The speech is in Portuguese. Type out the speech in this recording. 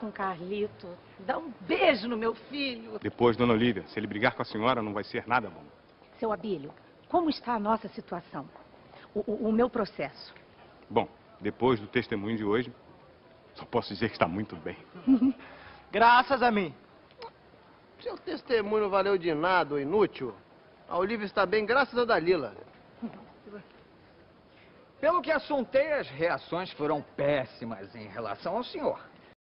com Carlito. Dá um beijo no meu filho. Depois, dona Olívia, se ele brigar com a senhora, não vai ser nada bom. Seu Abílio, como está a nossa situação? O meu processo? Bom, depois do testemunho de hoje, só posso dizer que está muito bem. Graças a mim. Seu testemunho não valeu de nada, ô inútil. A Olívia está bem graças a Dalila. Pelo que assuntei, as reações foram péssimas em relação ao senhor.